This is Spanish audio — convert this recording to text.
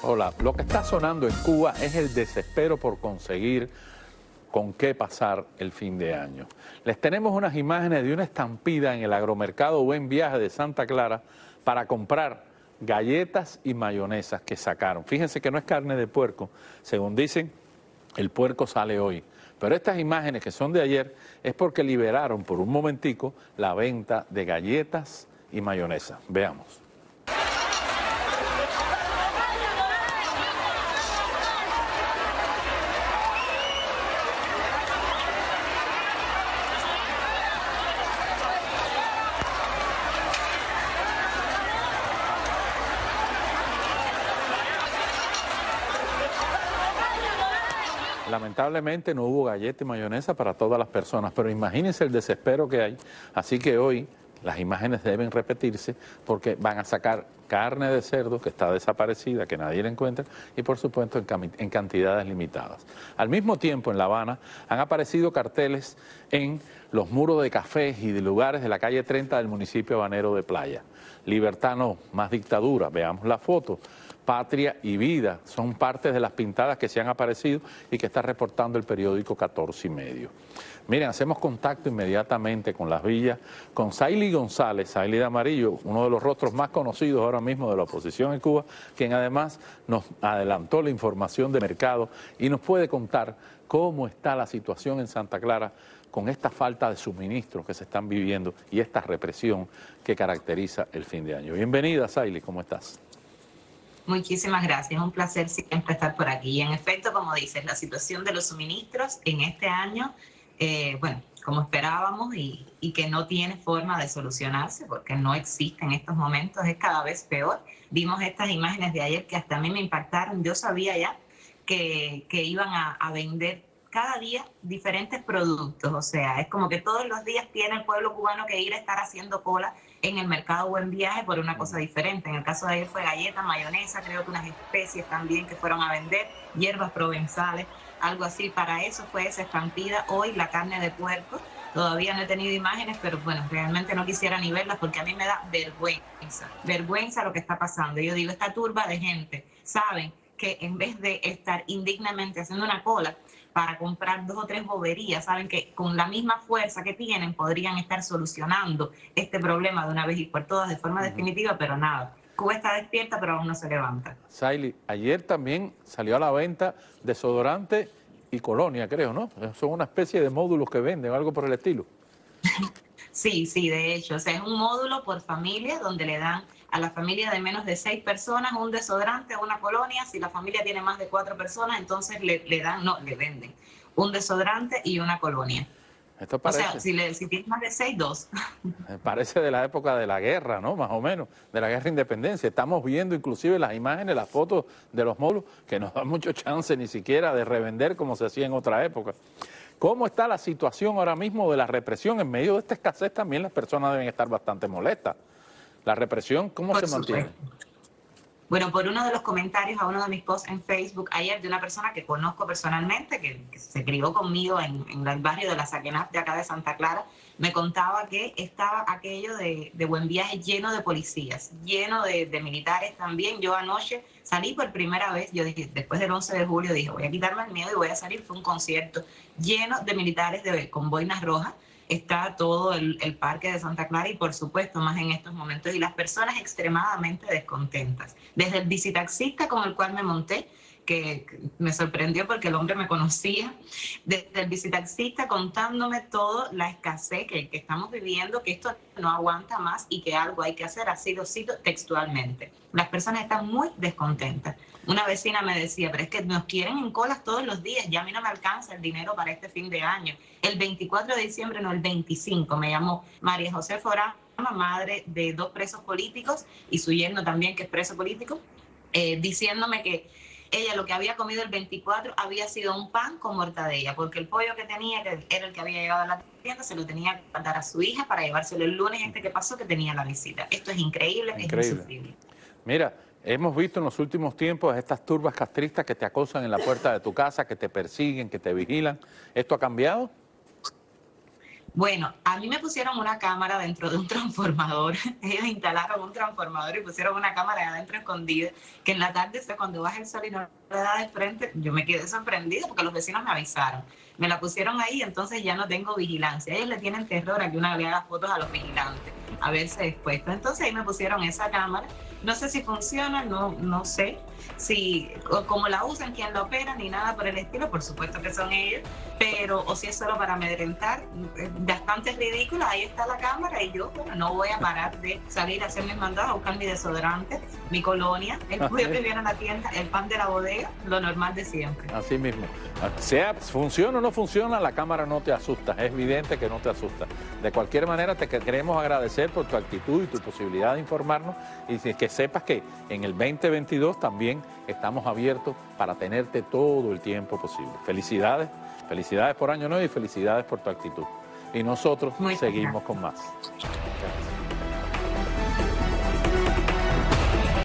Hola, lo que está sonando en Cuba es el desespero por conseguir con qué pasar el fin de año. Les tenemos unas imágenes de una estampida en el agromercado Buen Viaje de Santa Clara para comprar galletas y mayonesas que sacaron. Fíjense que no es carne de puerco, según dicen, el puerco sale hoy. Pero estas imágenes que son de ayer es porque liberaron por un momentico la venta de galletas y mayonesa. Veamos. Lamentablemente no hubo galleta y mayonesa para todas las personas, pero imagínense el desespero que hay. Así que hoy las imágenes deben repetirse porque van a sacar carne de cerdo que está desaparecida, que nadie la encuentra, y por supuesto en cantidades limitadas. Al mismo tiempo en La Habana han aparecido carteles en los muros de cafés y de lugares de la calle 30 del municipio habanero de Playa. Libertad no, más dictadura. Veamos la foto. Patria y Vida son partes de las pintadas que se han aparecido y que está reportando el periódico 14 y medio. Miren, hacemos contacto inmediatamente con las villas, con Saily González, Saily de Amarillo, uno de los rostros más conocidos ahora mismo de la oposición en Cuba, quien además nos adelantó la información de mercado y nos puede contar cómo está la situación en Santa Clara con esta falta de suministros que se están viviendo y esta represión que caracteriza el fin de año. Bienvenida, Saily, ¿cómo estás? Muchísimas gracias, es un placer siempre estar por aquí. Y en efecto, como dices, la situación de los suministros en este año, bueno, como esperábamos y que no tiene forma de solucionarse porque no existe en estos momentos, es cada vez peor. Vimos estas imágenes de ayer que hasta a mí me impactaron. Yo sabía ya que iban a vender cada día diferentes productos, o sea, es como que todos los días tiene el pueblo cubano que ir a estar haciendo cola en el mercado Buen Viaje por una cosa diferente. En el caso de ayer fue galleta, mayonesa, creo que unas especies también que fueron a vender, hierbas provenzales, algo así. Para eso fue esa estampida. Hoy la carne de puerco, todavía no he tenido imágenes, pero bueno, realmente no quisiera ni verlas porque a mí me da vergüenza lo que está pasando. Yo digo, esta turba de gente, saben que en vez de estar indignamente haciendo una cola para comprar 2 o 3 boberías, saben que con la misma fuerza que tienen podrían estar solucionando este problema de una vez y por todas de forma definitiva, pero nada. Cuba está despierta, pero aún no se levanta. Saily, ayer también salió a la venta desodorante y colonia, creo, ¿no? Son una especie de módulos que venden, algo por el estilo. Sí, de hecho, o sea, es un módulo por familia donde le dan a la familia de menos de 6 personas un desodorante, una colonia. Si la familia tiene más de 4 personas, entonces le venden un desodorante y una colonia. Esto parece, o sea, si tienes más de 6, 2. Parece de la época de la guerra, ¿no? Más o menos, de la guerra de independencia. Estamos viendo inclusive las imágenes, las fotos de los módulos que nos dan mucho chance ni siquiera de revender como se hacía en otra época. ¿Cómo está la situación ahora mismo de la represión? En medio de esta escasez también las personas deben estar bastante molestas. La represión, ¿cómo se mantiene? Bueno, por uno de los comentarios a uno de mis posts en Facebook ayer de una persona que conozco personalmente, que se crió conmigo en el barrio de la Saquenat de acá de Santa Clara, me contaba que estaba aquello de Buen Viaje lleno de policías, lleno de militares también. Yo anoche salí por primera vez, yo dije, después del 11 de julio, dije, voy a quitarme el miedo y voy a salir. Fue un concierto lleno de militares con boinas rojas. Está todo el parque de Santa Clara y por supuesto más en estos momentos, y las personas extremadamente descontentas. Desde el bicitaxista con el cual me monté, que me sorprendió porque el hombre me conocía, desde el bicitaxista contándome toda la escasez que estamos viviendo, que esto no aguanta más y que algo hay que hacer. Así lo cito textualmente. Las personas están muy descontentas. Una vecina me decía, pero es que nos quieren en colas todos los días, ya a mí no me alcanza el dinero para este fin de año. El 24 de diciembre, no, el 25, me llamó María José Forama, madre de 2 presos políticos y su yerno también, que es preso político, diciéndome que ella lo que había comido el 24 había sido un pan con mortadella, porque el pollo que tenía, que era el que había llegado a la tienda, se lo tenía que dar a su hija para llevárselo el lunes que pasó, que tenía la visita. Esto es increíble. Es insufrible. Mira, hemos visto en los últimos tiempos estas turbas castristas que te acosan en la puerta de tu casa, que te persiguen, que te vigilan. ¿Esto ha cambiado? Bueno, a mí me pusieron una cámara dentro de un transformador. Ellos instalaron un transformador y pusieron una cámara adentro escondida, que en la tarde, cuando baja el sol y no le da de frente, yo me quedé sorprendida porque los vecinos me avisaron. Me la pusieron ahí, entonces ya no tengo vigilancia. Ellos le tienen terror a que uno le haga fotos a los vigilantes, a verse expuesto. Entonces ahí me pusieron esa cámara. No sé si funciona, no sé si cómo la usan, quién la opera, ni nada por el estilo. Por supuesto que son ellos, pero o si es solo para amedrentar, bastante ridículo. Ahí está la cámara y yo, bueno, no voy a parar de salir a hacer mis mandados, a buscar mi desodorante, mi colonia, el pollo que viene a la tienda, el pan de la bodega, lo normal de siempre. Así mismo. Sea funciona o no funciona, la cámara no te asusta, es evidente que no te asusta. De cualquier manera, te queremos agradecer por tu actitud y tu posibilidad de informarnos, y que sepas que en el 2022 también estamos abiertos para tenerte todo el tiempo posible. Felicidades, felicidades por Año Nuevo y felicidades por tu actitud. Y nosotros seguimos con más.